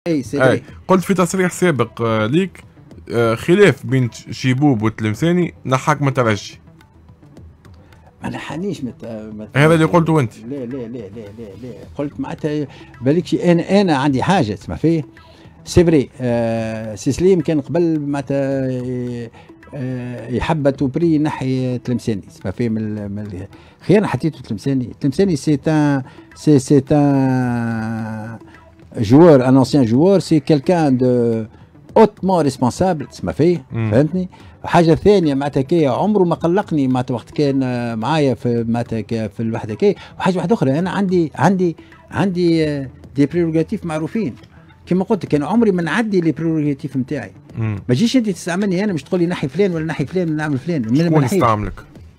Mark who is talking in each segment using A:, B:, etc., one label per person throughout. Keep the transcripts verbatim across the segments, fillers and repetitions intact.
A: اي سي
B: قلت في تصريح سابق آه ليك آه خلاف بين شيبوب والتلمساني نحاك من ترجي.
A: ما نحنيش مت...
B: مت... هذا اللي قلته انت.
A: لا لا لا لا لا لا قلت معناتها بالك انا انا عندي حاجه تسمع فيه سي فري. آه سي سليم كان قبل معناتها آه يحب توبري نحي تلمساني تسمع فيه من, من خير حطيته تلمساني. تلمساني سي ان سي سي ان جوار ان انسيان جوار سي كيلكان دو اوتمون ريسبونسابل تسمع فيه فهمتني. حاجه ثانيه معناتها كي عمره ما قلقني معناتها وقت كان معايا في معناتها في الوحده كي. وحاجه واحده اخرى انا عندي عندي عندي دي بريروغاتيف معروفين كما قلت كان عمري ما نعدي لي بريروغاتيف نتاعي. ما تجيش انت تستعملني انا مش تقول لي نحي فلان ولا نحي فلان ولا نعمل فلان.
B: شكون يستعملك؟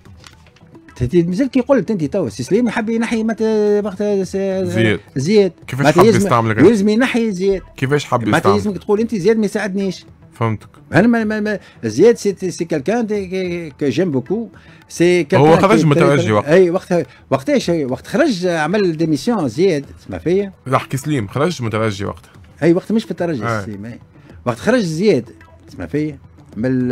A: مازال كي قلت انت تو سي سليم يحب ينحي متى وقت
B: زياد
A: زياد
B: كيفاش حب يستعملك؟
A: يلزم ينحي زياد.
B: كيفاش حب يستعملك؟
A: معناتها لازمك تقول انت زياد ما يساعدنيش.
B: فهمتك.
A: انا ما ما ما زياد سي سي كالكان كو جيم بوكو سي
B: كالكان هو خرج مترجي وقت
A: اي وقت وقتاش وقت خرج عمل ديميسيون زياد تسمع فيا.
B: لا احكي سليم خرج مترجي وقت
A: اي وقت مش في الترجي آه. سليم وقت خرج زياد تسمع فيا من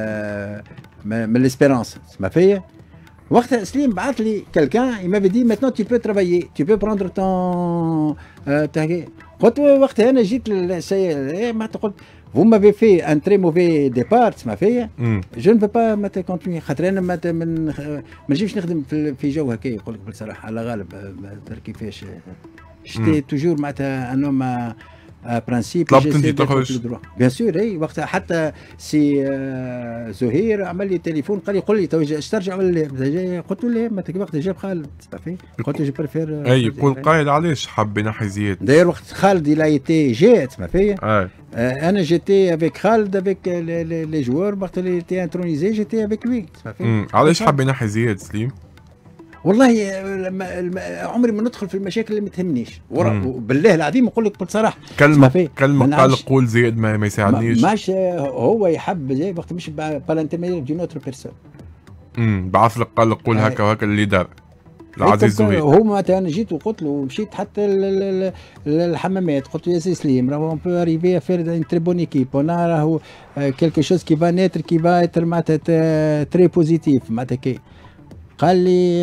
A: من الاسبيرونس تسمع فيا. وقتها سليم بعث لي كالكان il m'avait dit maintenant tu peux travailler tu peux prendre ton euh, قلت وقتها انا جيت للسيد ما قلت vous m'avez fait un très mauvais départ تسمع فيا. je ne veux pas ما continuer خاطر انا ما من ما نجمش نخدم في, في جو هكا نقول لك بصراحه على غالب كيفاش جيتي توجور معناتها ان هوم برانسيب.
B: طلبت انت تخرج
A: بيان سور اي وقتها حتى سي زهير عمل لي تليفون قال لي قل لي تو ايش ترجع ولا لا. قلت له لا ما وقتها جاب خالد قلت له جو بريفير.
B: اي يقول قايل علاش حب ينحي زياد.
A: داير وقت خالد الى ايتي جاء تسمع فيا. انا جيتي افيك خالد افيك لي جوار وقت اللي تي انترونيزي جيتي افيك لوي تسمع فيا.
B: علاش حب ينحي زياد سليم؟
A: والله عمري ما ندخل في المشاكل اللي ما تهمنيش بالله العظيم نقول لك بصراحه.
B: كلمه كلمه قال قول زياد ما, ما يساعدنيش.
A: ماش هو يحب زياد وقت مش بالانترميدير دي نوتر بيرسون.
B: امم بعث لك قال لك قول هكا وهكا اللي دار العزيز زهير.
A: هو معناتها انا جيت وقلت له مشيت حتى الحمامات قلت له يا سي سليم راهو اون بو اريفي افير اون تري بون ايكيب انا راهو كيلكو شوز كي فا نيتر كي فا اتر معناتها تري بوزيتيف معناتها كي. قال لي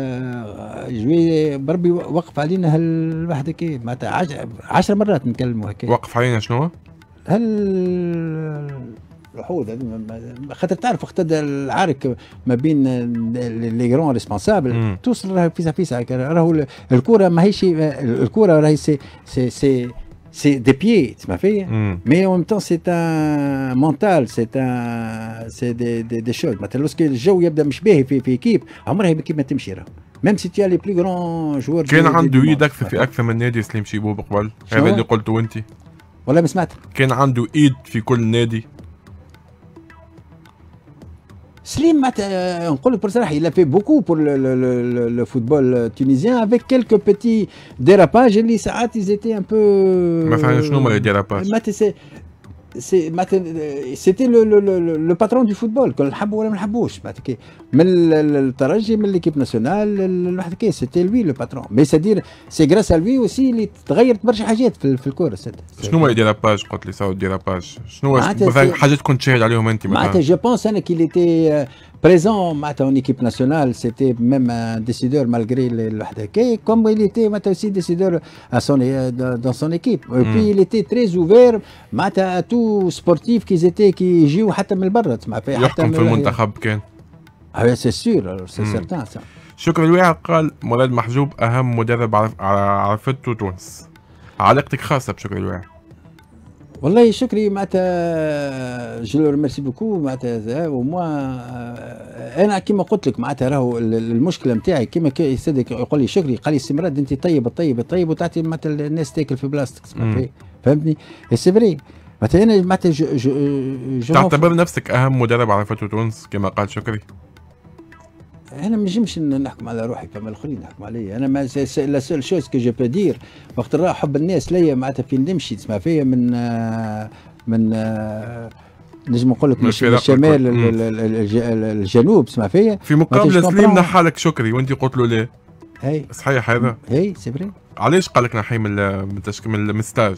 A: جوي بربي وقف علينا هالوحده كي معناتها عشر مرات نكلموا هكا.
B: وقف علينا شنو؟
A: هل الوحود خاطر تعرف وقت العرك ما بين لي غران ريسبونسابل توصل راهي فيسا فيسا راهو الكره ماهيش الكره راهي سي سي سي سي دي بيي تسمع فيا. مي اون ميم سي ان مونتال سي ان سي دي دي, دي شوز مثلا لوسكي الجو يبدا مش باهي في في كيب عمرها كيف ما تمشي راهو ميم سي تي لي بلي غران جوار.
B: كان عنده ايد اكثر في اكثر من نادي سليم شيبوب قبل هذا اللي قلته انت.
A: والله ما سمعت.
B: كان عنده ايد في كل نادي.
A: سليم معناتها نقول لك بصراحه il a fait beaucoup pour le, le, le, le football tunisien avec quelques petits dérapages اللي ساعات ils étaient un peu.
B: مثلا شنو هما لي ديراباج؟
A: معناتها سيتي لو لو لو باترون دو فوتبول كل نحبوا ولا ما نحبوش معناتها من الترجي من ليكيب ناسيونال الواحد كي سيتي لوي لو باترون مي سادير سي غراس ا لوي اوسي اللي تغيرت برشا حاجات في, في الكوره.
B: شنو هما لي ديراباج قلت لي صاو ديراباج شنو مثلا حاجات كنت شاهد عليهم انت مثلا؟
A: معناتها جو بونس انا كي ايتي بريزون معناتها اون ايكيب ناسيونال سيتي ميم ان ديسيدور مالغري الواحد هكا كوم il était معناتها اوسي ديسيدور ا سون دون سون ايكيب بي il était très ouvert معناتها تو سبورتيف كي زيتي كي يجيو حتى من برا تسمع فيها حتى
B: يحكم في المنتخب كان.
A: اه سي سور سي سيرتان.
B: شكري الواعي قال مراد محجوب اهم مدرب عرفته تونس. علاقتك خاصه بشكري الواعي؟
A: والله شكري معناتها جو ريميرسي بوكو معناتها وموا انا كيما قلت لك معناتها راهو المشكله نتاعي كيما صدق يقول لي شكري قال لي سي مراد انت طيب طيب طيب وتعطي معناتها الناس تاكل في بلاصتك فهمتني سي فري معناتها انا معناتها
B: تعتبر نفسك اهم مدرب عرفته تونس كما قال شكري؟
A: انا ما نجمش نحكم على روحي كما الاخرين يحكموا عليا. انا ما لا سول شوز كو جو بو دير وقت راه حب الناس ليا معناتها فين نمشي تسمع فيا من من نجم نقول لك من الشمال الجنوب تسمع فيا.
B: في مقابله سليم نحالك شكري وانت قلت له لا.
A: هي
B: صحيح هذا؟
A: هي سي فري.
B: علاش قال لك نحي من من من الستاج؟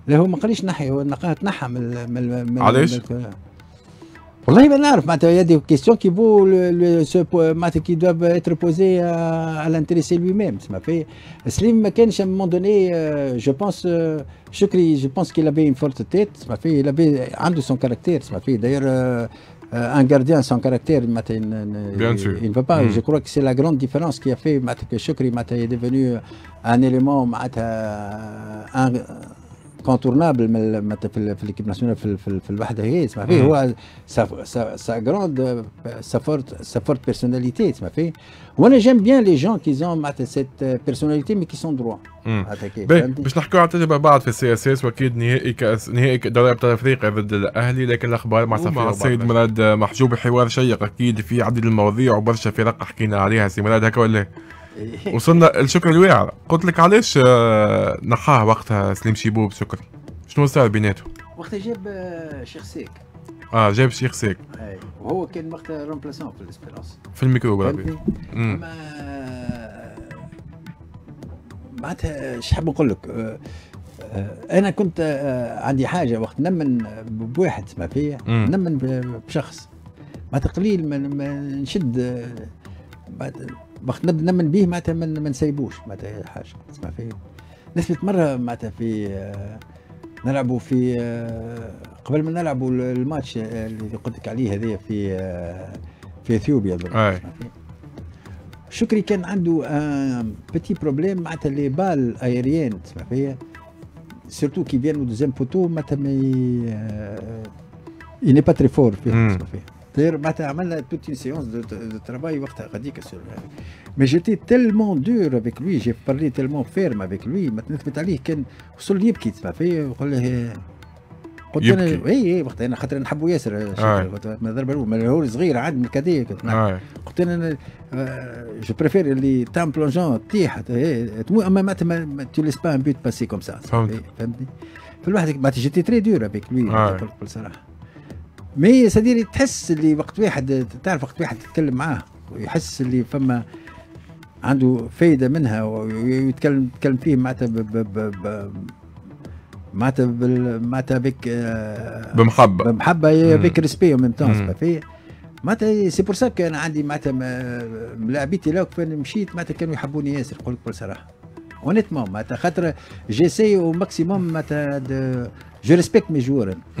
A: لا هو ما قاليش نحي، هو نقاه تنحى من من من
B: علاش؟
A: من- والله ما نعرف معناتها يا دي كيستيون كي فو معناتها كي دوف اتر بوزي على انتريسي لوي ميم تسمى في سليم ما كانش ا مون دوني جو بونس شكري جو بونس كي لافي اون فورت تيت تسمى في لافي عنده سون كاركتير تسمى في داير ان غارديان سون كاركتير معناتها
B: Bien sûr.
A: il ne peut pas
B: Mm.
A: je crois que c'est la grande différence qui a fait معناتها que شكري معناتها est devenu un élément معناتها un كونتورنابل من معناتها في في ليكيب ناسيونال في في, في الوحده هي تسمع فيه هو سا جراند سا فورت سا فورت بيرسوناليتي تسمع فيه وانا جيم بيان لي جون كي زون معناتها سيت بيرسوناليتي مي كي سون دروا
B: باش نحكوا على التجربه بعد في السي اس اس واكيد نهائي كاس نهائي دوري ابطال افريقيا ضد الاهلي، لكن الاخبار مع مع السيد مراد محجوب حوار شيق اكيد في عديد المواضيع وبرشا فرق حكينا عليها سي مراد هكا ولا وصلنا الشكر الواعر. قلت لك علاش نحاه وقتها سليم شيبوب شكري؟ شنو صار بيناتهم؟
A: وقتها جاب شيخ سيك.
B: اه جاب شيخ سيك.
A: اي وهو كان وقتها رومبلاسون في الاسبيرونس.
B: في الميكرو بربي.
A: ما معناتها اش حاب نقول لك انا كنت عندي حاجه وقت نمن بواحد تسمع فيا نمن بشخص معناتها قليل ما نشد وقت نبدا نمن به معناتها ما نسيبوش معناتها حاجه تسمع فيه. نسبة مرة معناتها في نلعبوا في قبل ما نلعبوا الماتش اللي قلت لك عليه هذايا في في اثيوبيا. شكري كان عنده ان بيتي بروبليم معناتها لي بال ايريان تسمع فيا سيرتو كي فيان دوزيام بوتو معناتها مي اي ني با تري فور فيه تسمع فيه. d'ailleurs معناتها عملنا توت اون سيونس دو ترافاي وقتها غاديك سور مي جيتي تيلمون دور افيك لوي جي بارلي تيلمون فيرم افيك لوي ما تنثبت عليه كان وصل لي يبكي تسمع فيا ويقول له قلت انا اي اي وقتها انا خاطر نحبو ياسر ما ضرب ما هو صغير عاد من كادي قلت انا جو بريفير اللي تام بلونجون تيح اما معناتها تو ليس با ان بوت باسي كوم سا فهمتني فالواحد معناتها جيتي تري دور افيك لوي بكل صراحه. مي سديري تحس اللي وقت واحد تعرف وقت واحد تتكلم معاه ويحس اللي فما عنده فايده منها ويتكلم يتكلم فيه معناتها معناتها معناتها بك
B: بمحبه
A: بمحبه بك ريسبي وميم تون فيه معناتها سي بور سا انا عندي معناتها ملاعبيتي لو كيف مشيت معناتها كانوا يحبوني ياسر نقول لك بكل صراحه اونيتمون معناتها خاطر جيسي او ماكسيموم معناتها جو ريسبكت مي جوور.